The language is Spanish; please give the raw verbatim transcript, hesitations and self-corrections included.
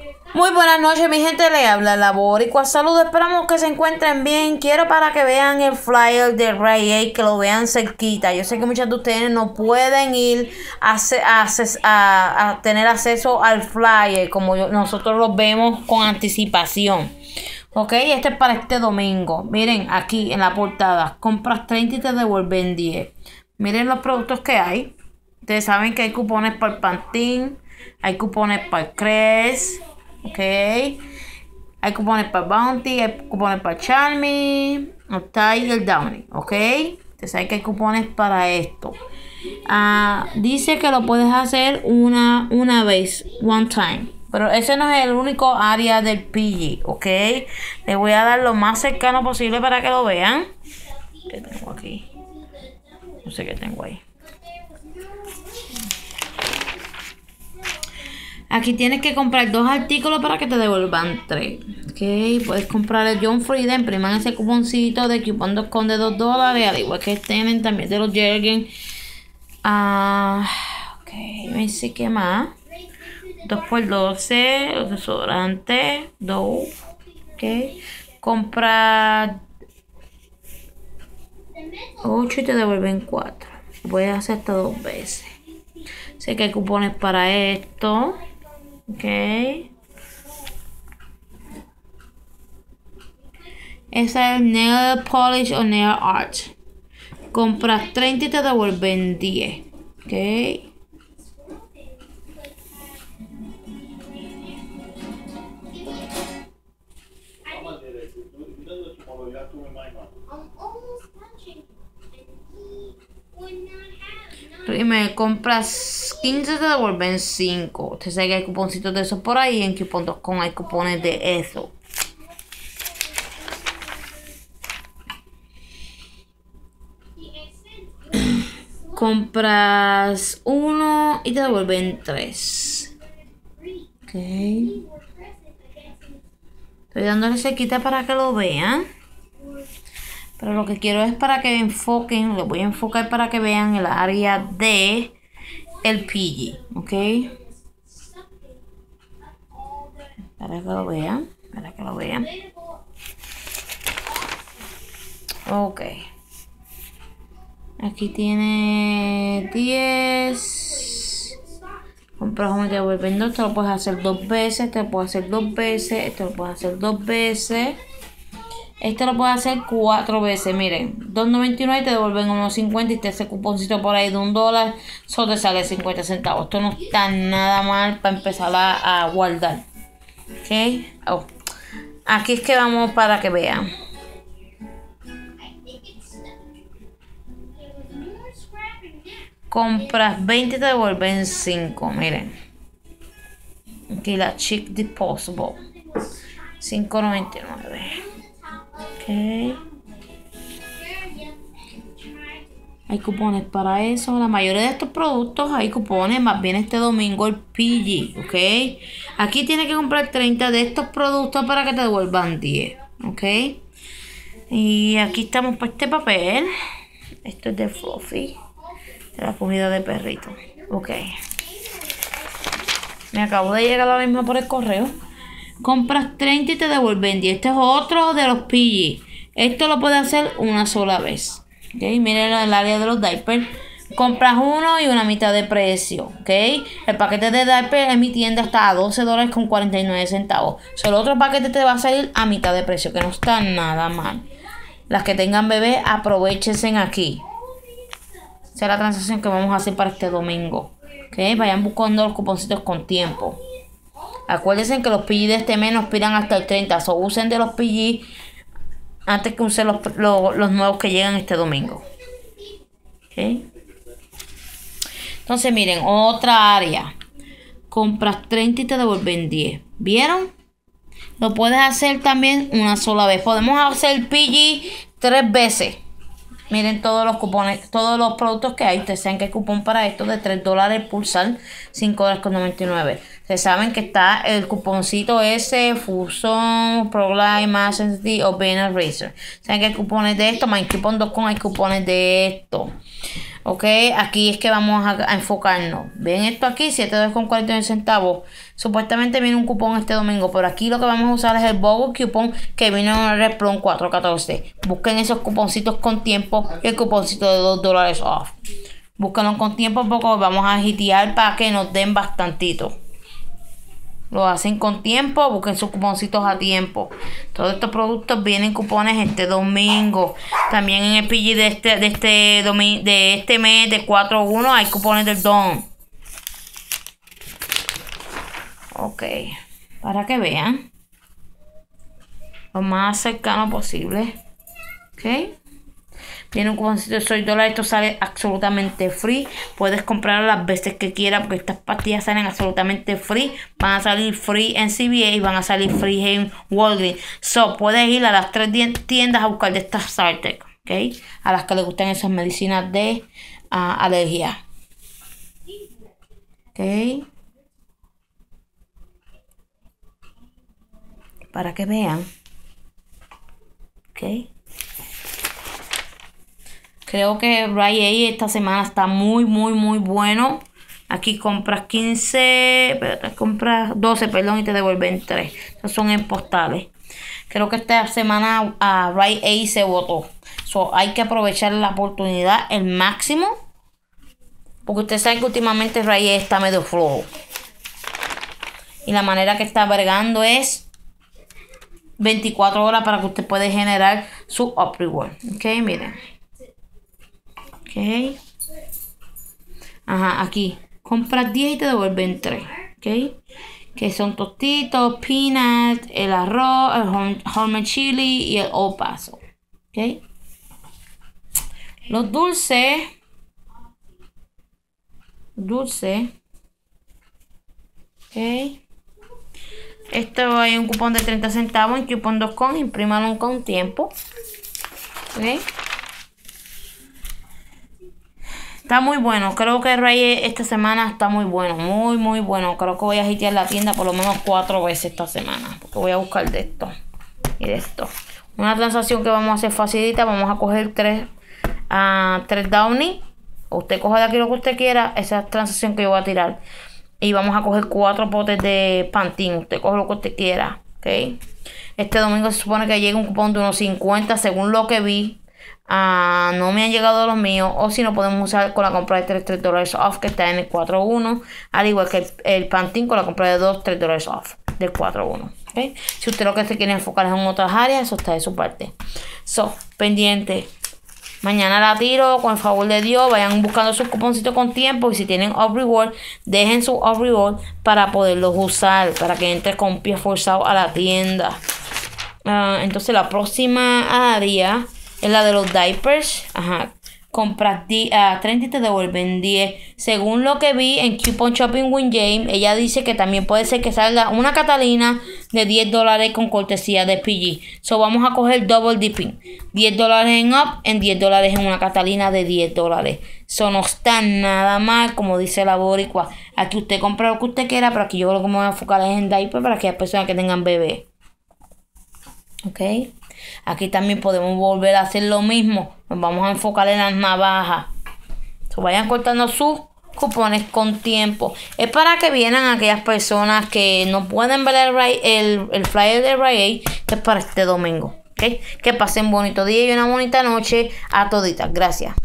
Muy buenas noches, mi gente, le habla la Boricua. Saludos, esperamos que se encuentren bien. Quiero para que vean el flyer de Rite Aid, que lo vean cerquita. Yo sé que muchos de ustedes no pueden ir a, a, a, a tener acceso al flyer como yo, nosotros lo vemos con anticipación. Ok, este es para este domingo. Miren aquí en la portada, compras treinta y te devuelven diez. Miren los productos que hay. Ustedes saben que hay cupones para el Pantene, hay cupones para el Crest. Ok, hay cupones para Bounty, hay cupones para Charmy, el Tide y el Downy. Ok, entonces hay que hay cupones para esto. Uh, dice que lo puedes hacer una, una vez, one time. Pero ese no es el único área del P G. Ok, les voy a dar lo más cercano posible para que lo vean. ¿Qué tengo aquí? No sé qué tengo ahí. Aquí tienes que comprar dos artículos para que te devuelvan tres. Ok, puedes comprar el John Frieda, impriman ese cuponcito de coupon punto com de dos dólares, al igual que tienen también de los Jergen. Ah, ok, me sé qué más. dos por doce, los desodorantes, Dove. Ok, compra ocho y te devuelven cuatro. Puedes hacer hasta dos veces. Sé que hay cupones para esto. Ok. Esa es Nail Polish o Nail Art. Compras treinta y te devuelven diez. Ok. Y me compras quince te devuelven cinco. Usted sabe que hay cuponcitos de esos por ahí. En coupon punto com hay cupones de eso. Compras uno y te devuelven tres. Ok. Estoy dándole cerquita para que lo vean. Pero lo que quiero es para que enfoquen, les voy a enfocar para que vean el área de el P G, ¿ok? Para que lo vean, para que lo vean. Ok. Aquí tiene diez. Compras uno y te devuelven dos, te lo puedes hacer dos veces, te lo puedes hacer dos veces, esto lo puedes hacer dos veces. Este lo puedes hacer cuatro veces, miren, dos noventa y nueve y te devuelven uno cincuenta y te hace cuponcito por ahí de un dólar, solo te sale cincuenta centavos. Esto no está nada mal para empezar a, a guardar. Ok, oh. Aquí es que vamos para que vean. Compras veinte y te devuelven cinco, miren. Aquí la Chic Disposable, cinco noventa y nueve. Okay. Hay cupones para eso. La mayoría de estos productos hay cupones. Más bien este domingo el P G. Ok. Aquí tienes que comprar treinta de estos productos para que te devuelvan diez. Ok. Y aquí estamos por este papel. Esto es de Fluffy. De la comida de perrito. Ok. Me acabo de llegar ahora mismo por el correo. Compras treinta y te devuelven diez. Este es otro de los P G. Esto lo puedes hacer una sola vez. Ok, miren el área de los diapers. Compras uno y una mitad de precio. Ok, el paquete de diapers en mi tienda está a doce dólares con cuarenta y nueve centavos. Solo otro paquete te va a salir a mitad de precio, que no está nada mal. Las que tengan bebé, aprovechense aquí. Esa es la transacción que vamos a hacer para este domingo. Ok, vayan buscando los cuponcitos con tiempo. Acuérdense que los P G de este mes nos expiran hasta el treinta. So usen de los P G antes que usen los, los, los nuevos que llegan este domingo. Okay. Entonces miren, otra área. Compras treinta y te devuelven diez. ¿Vieron? Lo puedes hacer también una sola vez. Podemos hacer P G tres veces. Miren todos los cupones, todos los productos que hay. Ustedes saben que hay cupón para esto de tres dólares Pulsar, cinco dólares con noventa y nueve. Ustedes saben que está el cuponcito ese, Fuson, ProLife, Mass Sensitive o Ben Eraser. Saben que hay cupones de esto, más en coupon punto com hay cupones de esto. Ok, aquí es que vamos a, a enfocarnos. Ven esto aquí, siete dólares con cuarenta y nueve centavos. Supuestamente viene un cupón este domingo, pero aquí lo que vamos a usar es el BOGO Coupon que vino en el Replon cuatro catorce. Busquen esos cuponcitos con tiempo y el cuponcito de dos dólares off. Búsquenlo con tiempo porque vamos a hitear para que nos den bastantito. Lo hacen con tiempo, busquen sus cuponcitos a tiempo. Todos estos productos vienen cupones este domingo. También en el P G de este, de este, domi de este mes de cuatro uno hay cupones del Don. Ok, para que vean. Lo más cercano posible. Ok. Tiene un cuponcito de seis dólares. Esto sale absolutamente free. Puedes comprarlo las veces que quieras porque estas pastillas salen absolutamente free. Van a salir free en C V A y van a salir free en Walgreens. So, puedes ir a las tres tiendas a buscar de estas Zartec. ¿Ok? A las que les gustan esas medicinas de uh, alergia. ¿Ok? Para que vean. ¿Ok? Creo que Rite Aid esta semana está muy, muy, muy bueno. Aquí compras quince, espérate, compras doce, perdón, y te devuelven tres. Esos son en postales. Creo que esta semana uh, Rite Aid se votó. So, hay que aprovechar la oportunidad el máximo. Porque usted sabe que últimamente Rite Aid está medio flojo. Y la manera que está bregando es veinticuatro horas para que usted pueda generar su up reward. Ok, miren. Ok. Ajá, aquí. Compras diez y te devuelven tres. Ok. Que son tostitos, peanut, el arroz, el homemade chili y el All Paso. Ok. Los dulces. Dulces. Ok. Esto hay un cupón de treinta centavos en coupon punto com. Imprímalo con tiempo. Ok. Está muy bueno. Creo que Rite esta semana está muy bueno. Muy, muy bueno. Creo que voy a hitear la tienda por lo menos cuatro veces esta semana. Porque voy a buscar de esto. Y de esto. Una transacción que vamos a hacer facilita. Vamos a coger tres, uh, tres Downy. Usted coge de aquí lo que usted quiera. Esa es la transacción que yo voy a tirar. Y vamos a coger cuatro potes de Pantene. Usted coge lo que usted quiera. ¿Ok? Este domingo se supone que llega un cupón de unos cincuenta según lo que vi. Uh, no me han llegado los míos. O si no, podemos usar con la compra de tres dólares off que está en el cuatro uno. Al igual que el, el Pantene con la compra de dos, tres dólares off del cuatro uno. ¿Okay? Si usted lo que se quiere enfocar es en otras áreas, eso está de su parte. So, pendiente. Mañana la tiro con el favor de Dios. Vayan buscando sus cuponcitos con tiempo. Y si tienen up reward, dejen su up reward para poderlos usar. Para que entre con pie forzado a la tienda. Uh, entonces la próxima área es la de los diapers. Ajá. Compras uh, treinta y te devuelven diez. Según lo que vi en Coupon Shopping with James, ella dice que también puede ser que salga una Catalina de diez dólares con cortesía de P G. So vamos a coger double dipping. diez dólares en up, en diez dólares en una Catalina de diez dólares. So no está nada mal, como dice la boricua. Aquí usted compra lo que usted quiera, pero aquí yo lo que me voy a enfocar es en diaper para aquellas personas que tengan bebé. Ok. Aquí también podemos volver a hacer lo mismo. Nos vamos a enfocar en las navajas. So, vayan cortando sus cupones con tiempo. Es para que vienen aquellas personas que no pueden ver el, el, el flyer de Rite Aid, que es para este domingo. ¿Okay? Que pasen bonito día y una bonita noche a toditas. Gracias.